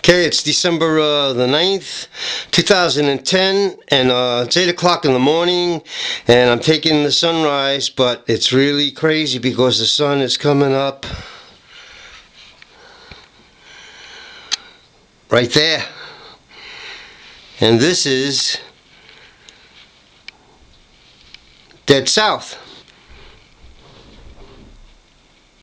Okay, it's December the 9th, 2010, and it's 8 o'clock in the morning, and I'm taking the sunrise, but it's really crazy because the sun is coming up right there. And this is dead south.